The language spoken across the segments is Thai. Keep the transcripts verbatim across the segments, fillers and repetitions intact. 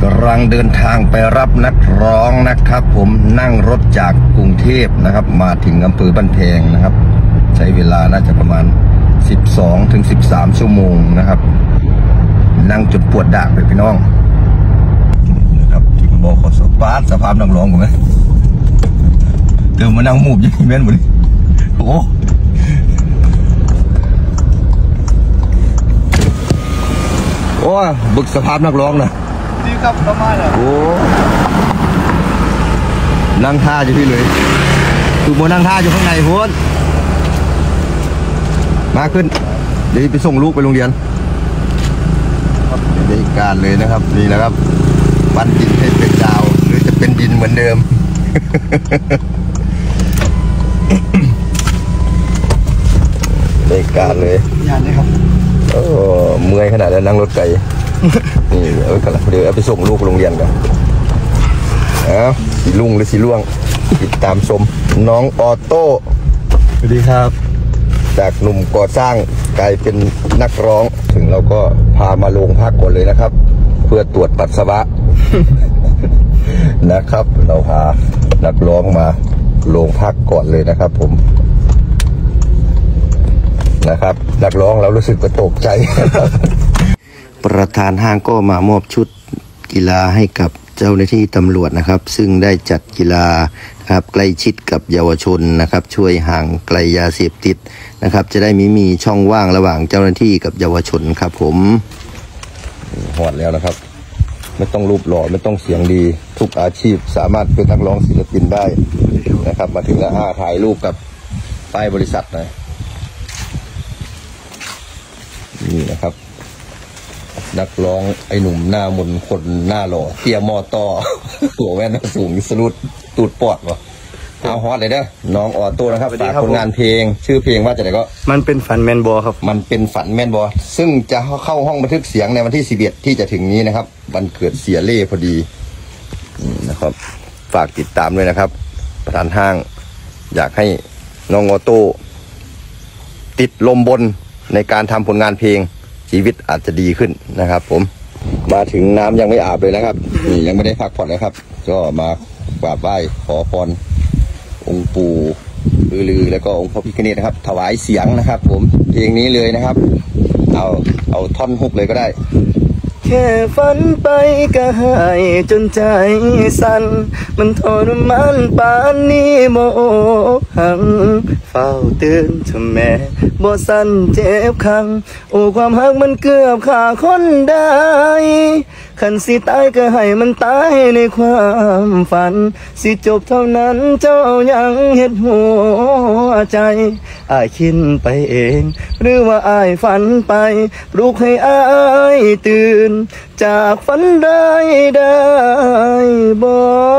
กำลังเดินทางไปรับนักร้องนะครับผมนั่งรถจากกรุงเทพนะครับมาถึงอำเภอบ้านแพงนะครับใช้เวลาน่าจะประมาณสิบสองถึงสิบสามชั่วโมงนะครับนั่งจนปวดดากเลยพี่น้องนะครับถึงบอกขอสปาร์ตสภาพนักร้องผมไหมเดินมานั่งมูบยังแม่นหมดเลยโอ้โอ้บึกสภาพนักร้องนะดีครับประมาณอ่ะโอ้นั่งท่าอยู่ที่เลยถูกโมนั่งท่าอยู่ข้างในโหดมาขึ้นเดี๋ยวไปส่งลูกไปโรงเรียนในการเลยนะครับนี่แหละครับปั้นดินให้เป็นดาวหรือจะเป็นดินเหมือนเดิมในการเลยยานเลยครับโอ้เมื่อยขนาดนั้นนั่งรถไกลนี่เออกันเดี๋ยวเอาไปส่งลูกไปโรงเรียนกันเอาสีลุงหรือสีล่วงติดตามชมน้องออโต้สวัสดีครับจากหนุ่มก่อสร้างกลายเป็นนักร้องถึงเราก็พามาโรงพักก่อนเลยนะครับเพื่อตรวจปัสสาวะ นะครับเราพานักร้องมาโรงพักก่อนเลยนะครับผมนะครับนักร้องเรารู้สึกตกใจ ประธานห้างก็มามอบชุดกีฬาให้กับเจ้าหน้าที่ตำรวจนะครับซึ่งได้จัดกีฬาครับใกล้ชิดกับเยาวชนนะครับช่วยห่างไกลยาเสพติดนะครับจะได้ไม่มีช่องว่างระหว่างเจ้าหน้าที่กับเยาวชนครับผมหอดแล้วนะครับไม่ต้องรูปหล่อไม่ต้องเสียงดีทุกอาชีพสามารถเป็นนักร้องศิลปินได้นะครับมาถึงแล้วถ่ายรูปกับป้ายบริษัทหน่อยนี่นะครับนักร้องไอ้หนุ่มหน้ามนคนหน้าหล่อเตี้ยมอต่อหัวแว่นสูงสรุดตูดปอดวะเอาฮอตเลยเด้อน้องออโต้นะครับฝากผลงานเพลงชื่อเพลงว่าจะไหนก็มันเป็นฝันแมนบอครับมันเป็นฝันแมนบอซึ่งจะเข้าห้องบันทึกเสียงในวันที่สิบเอ็ดที่จะถึงนี้นะครับวันเกิดเสียเล่พอดีนะครับฝากติดตามด้วยนะครับประธานห้างอยากให้น้องออโต้ติดลมบนในการทำผลงานเพลงชีวิตอาจจะดีขึ้นนะครับผมมาถึงน้ำยังไม่อาบเลยนะครับนี่ยังไม่ได้พักผ่อนนะครับก็มากราบไหว้ขอพรองค์ปู่ลือแล้วก็องค์พระพิฆเนศนะครับถวายเสียงนะครับผมเพลงนี้เลยนะครับเอาเอาท่อนฮุกเลยก็ได้แค่ฝันไปก็หายจนใจสั่นมันทรมานปานนี้บ่หังเฝ้าเตือนเธอแม่บ่สั่นเจ็บคังโอ้ความหักมันเกือบขาคนได้คันสิตายก็ให้มันตายในความฝันสิจบเท่านั้นเจ้ายังเฮ็ดหัวใจอ้ายคิดไปเองหรือว่าอ้ายฝันไปปลุกให้อ้ายตื่นจากฝันได้ได้บ่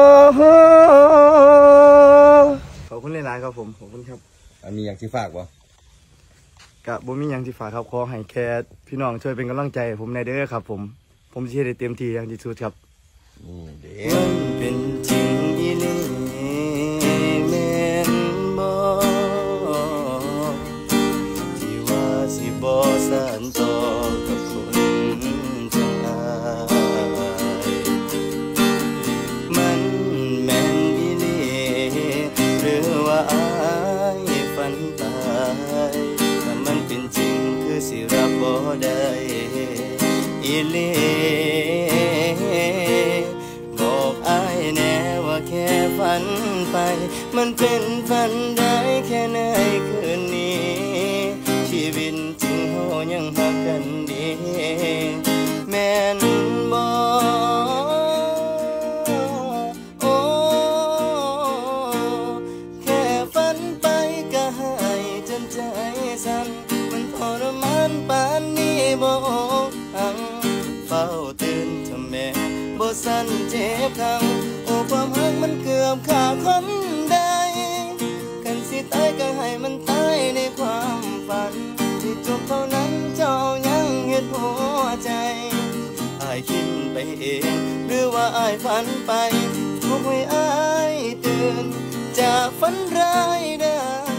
ขอบคุณหลายๆครับผมขอบคุณครับมีอย่างที่ฝากบ่กับบ่มีอย่างที่ฝากครับขอให้แค่พี่น้องช่วยเป็นกำลังใจผมในเด้อครับผมผมจะได้เต็มที่อย่างที่สุดครับนี่เด้มันเป็นจริงอีหลีแม่นบ่ที่ว่าสิบ่สานต่อกับคนจังอายมันแม่นอีหลีหรือว่าอายฝันไปถ้ามันเป็นจริงคือสิรับบ่ได้อีหลีบอกอ้ายแน่ว่าแค่ฝันไปมันเป็นฝันได้แค่ในคืนนี้ชีวิตจริงเฮายังหักกันดีแม่นบ่โอ้แค่ฝันไปก็หายจนใจสั่นมันทรมานปานนี้บ่เฝ้าตื่นทำแม่บ่สั่นเจ็บคังโอ้ความหักมันเกือบขาดคนได้กันสิตายก็ให้มันตายในความฝันที่จบเท่านั้นเจ้ายังเฮ็ดหัวใจอ้ายคิดไปเองหรือว่าอ้ายฝันไปทุกให้อ้ายตื่นจากฝันร้ายได้